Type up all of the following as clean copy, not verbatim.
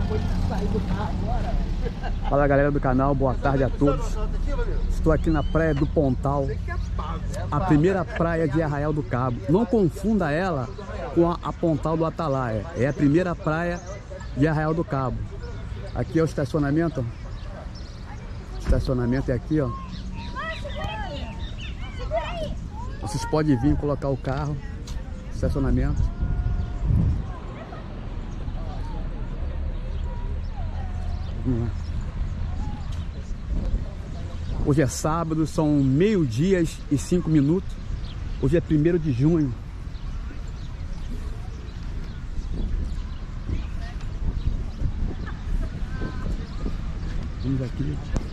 Fala galera do canal, boa tarde a todos. Estou aqui na praia do Pontal, a primeira praia de Arraial do Cabo. Não confunda ela com a Pontal do Atalaia. É a primeira praia de Arraial do Cabo. Aqui é o estacionamento. O estacionamento é aqui, ó. Vocês podem vir colocar o carro. Estacionamento. Vamos lá. Hoje é sábado, são 12h05. Hoje é 1º de junho. Vamos aqui.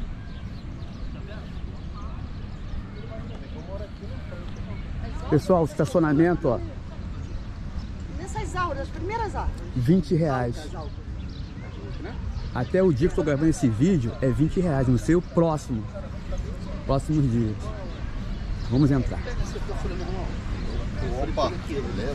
Pessoal, estacionamento, ó. Nessas aulas, as primeiras aulas. R$20. Até o dia que estou gravando esse vídeo é R$20. Não sei o próximos dias. Vamos entrar. Opa, beleza?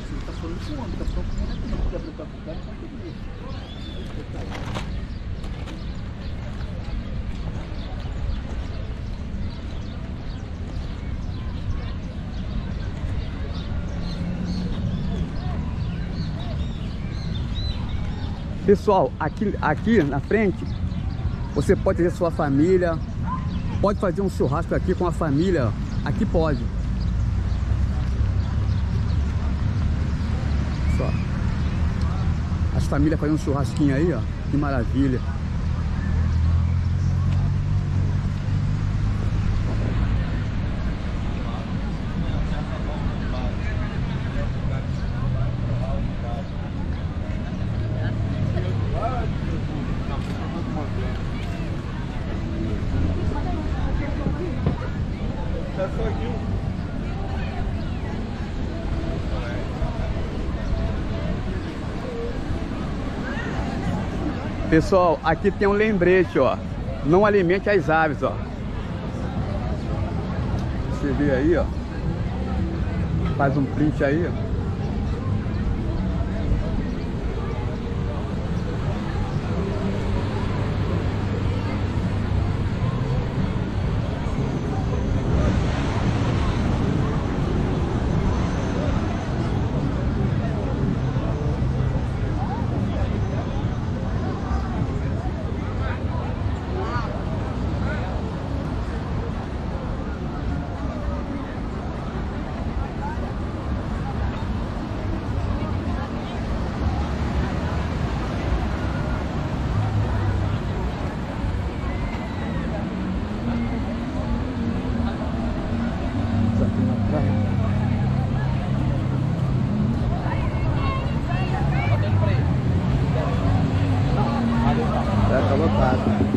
Pessoal, aqui na frente você pode ter sua família, pode fazer um churrasco aqui com a família, aqui pode. Só. As famílias fazendo um churrasquinho aí, ó, que maravilha. Pessoal, aqui tem um lembrete, ó. Não alimente as aves, ó. Você vê aí, ó. Faz um print aí, ó. Tá lotado.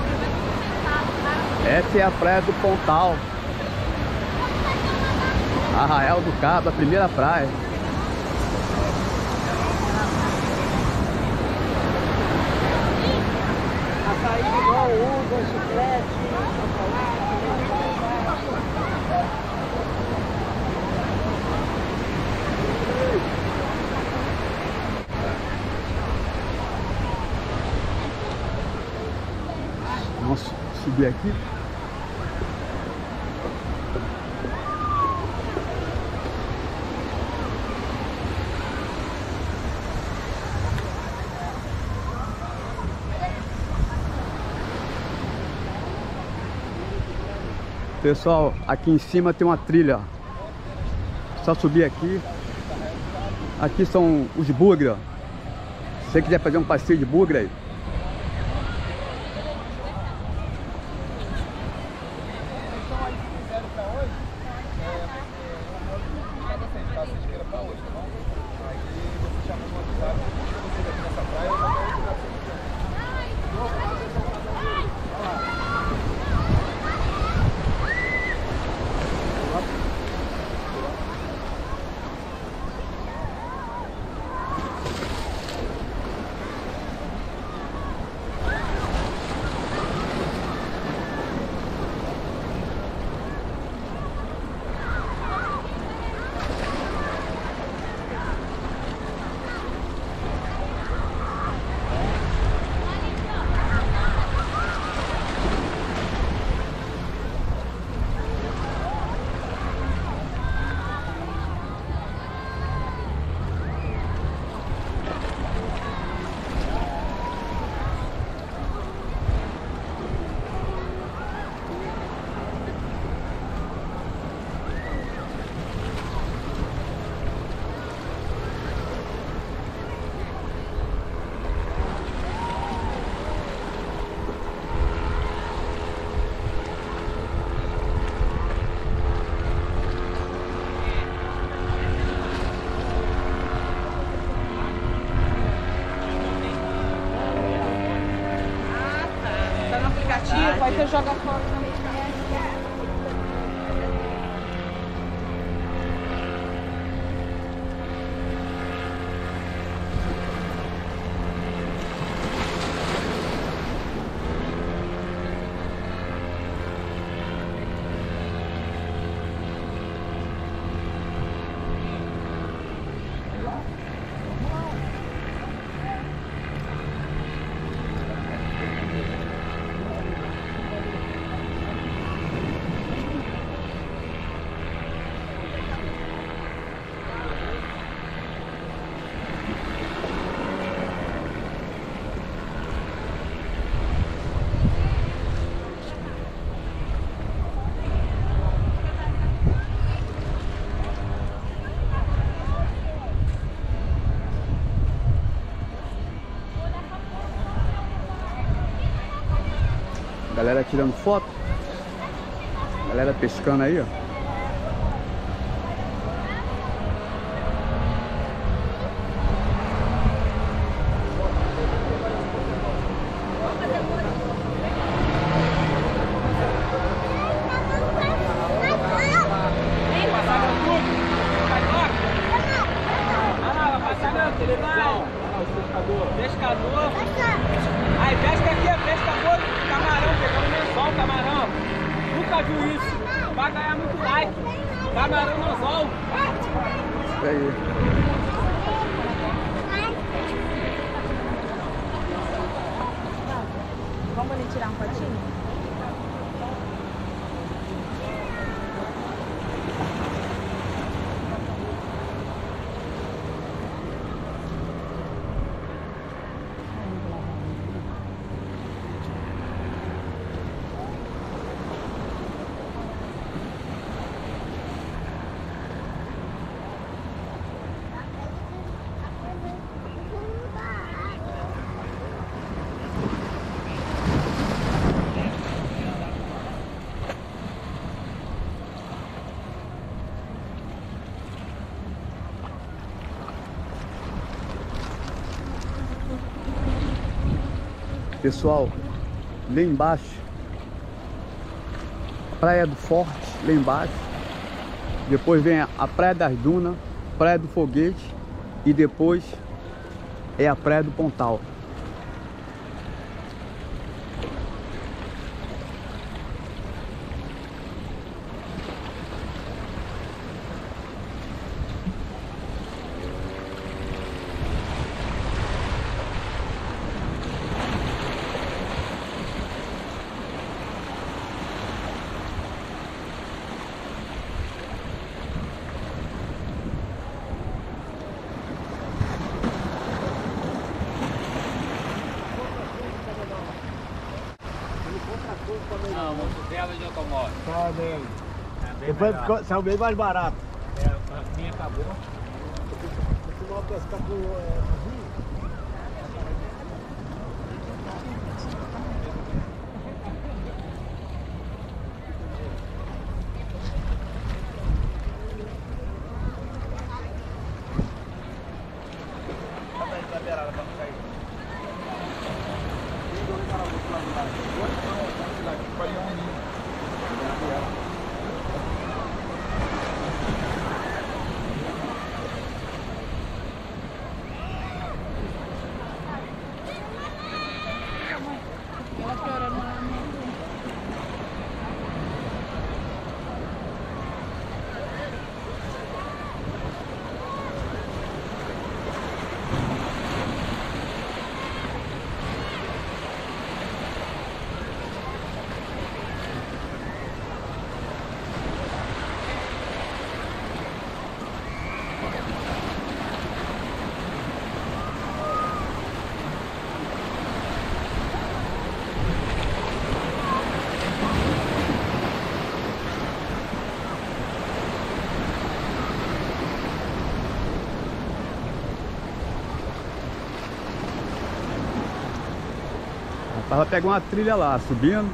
Essa é a praia do Pontal. Arraial do Cabo, a primeira praia. Açaí igual uva, chiclete, Vamos subir aqui. Pessoal, aqui em cima tem uma trilha, ó. Só subir aqui. Aqui são os bugre, ó. Se você quiser fazer um passeio de bugre aí. Aí você joga fora também. Galera tirando foto. Galera pescando aí, ó. Pescador. Aí pesca aqui, é pescador de camarão, pegando lençol, camarão. Nunca viu isso. Vai ganhar muito like. Camarão no anzol. Isso aí. Vamos ali tirar um potinho? Pessoal, lá embaixo, Praia do Forte, lá embaixo, depois vem a Praia das Dunas, Praia do Foguete e depois é a Praia do Pontal. Não, moço dela de automóvel. Só dele. Depois saiu bem mais barato. É, a minha acabou. Você vai pescar com o vinho? Ela chorando lá no meio. Ela pega uma trilha lá, subindo.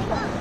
Não.